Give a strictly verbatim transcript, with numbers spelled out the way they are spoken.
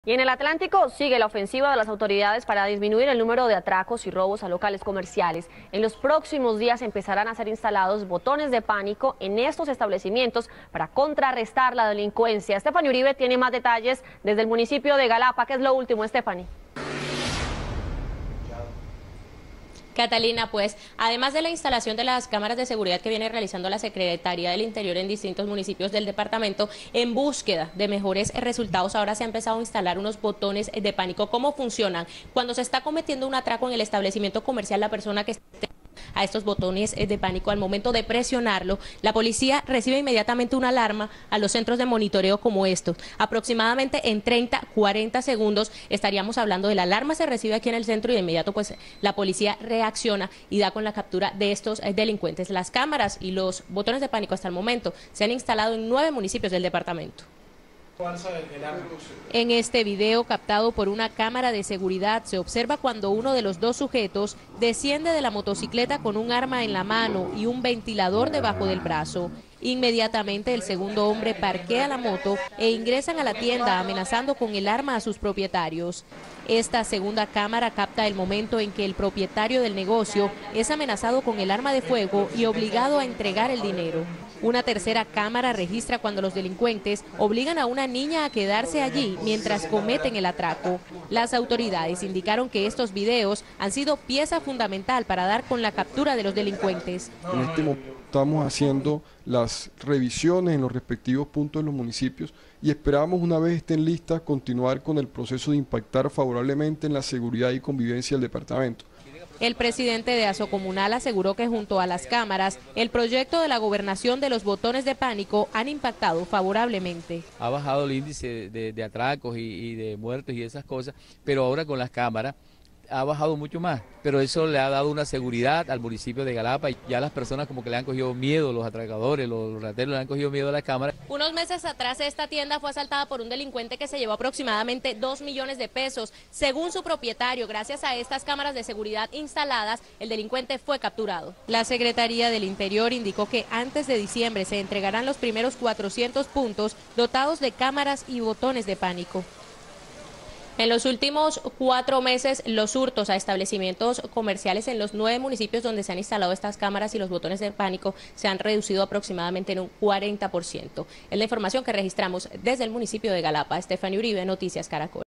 Y en el Atlántico sigue la ofensiva de las autoridades para disminuir el número de atracos y robos a locales comerciales. En los próximos días empezarán a ser instalados botones de pánico en estos establecimientos para contrarrestar la delincuencia. Stephanie Uribe tiene más detalles desde el municipio de Galapa. ¿Qué es lo último, Stephanie? Catalina, pues, además de la instalación de las cámaras de seguridad que viene realizando la Secretaría del Interior en distintos municipios del departamento, en búsqueda de mejores resultados, ahora se ha empezado a instalar unos botones de pánico. ¿Cómo funcionan? Cuando se está cometiendo un atraco en el establecimiento comercial, la persona que esté a estos botones de pánico, al momento de presionarlo, la policía recibe inmediatamente una alarma a los centros de monitoreo como estos. Aproximadamente en treinta, cuarenta segundos estaríamos hablando de la alarma, se recibe aquí en el centro y de inmediato pues la policía reacciona y da con la captura de estos delincuentes. Las cámaras y los botones de pánico hasta el momento se han instalado en nueve municipios del departamento. En este video captado por una cámara de seguridad se observa cuando uno de los dos sujetos desciende de la motocicleta con un arma en la mano y un ventilador debajo del brazo. Inmediatamente el segundo hombre parquea la moto e ingresan a la tienda amenazando con el arma a sus propietarios. Esta segunda cámara capta el momento en que el propietario del negocio es amenazado con el arma de fuego y obligado a entregar el dinero. Una tercera cámara registra cuando los delincuentes obligan a una niña a quedarse allí mientras cometen el atraco. Las autoridades indicaron que estos videos han sido pieza fundamental para dar con la captura de los delincuentes. En este momento estamos haciendo las revisiones en los respectivos puntos de los municipios y esperamos, una vez estén listas, continuar con el proceso de impactar favorablemente en la seguridad y convivencia del departamento. El presidente de Asocomunal aseguró que junto a las cámaras, el proyecto de la gobernación de los botones de pánico han impactado favorablemente. Ha bajado el índice de, de atracos y, y de muertos y esas cosas, pero ahora con las cámaras ha bajado mucho más, pero eso le ha dado una seguridad al municipio de Galapa y ya las personas como que le han cogido miedo, los atracadores, los, los rateros le han cogido miedo a las cámaras. Unos meses atrás esta tienda fue asaltada por un delincuente que se llevó aproximadamente dos millones de pesos. Según su propietario, gracias a estas cámaras de seguridad instaladas, el delincuente fue capturado. La Secretaría del Interior indicó que antes de diciembre se entregarán los primeros cuatrocientos puntos dotados de cámaras y botones de pánico. En los últimos cuatro meses, los hurtos a establecimientos comerciales en los nueve municipios donde se han instalado estas cámaras y los botones de pánico se han reducido aproximadamente en un cuarenta por ciento. Es la información que registramos desde el municipio de Galapa. Stephanie Uribe, Noticias Caracol.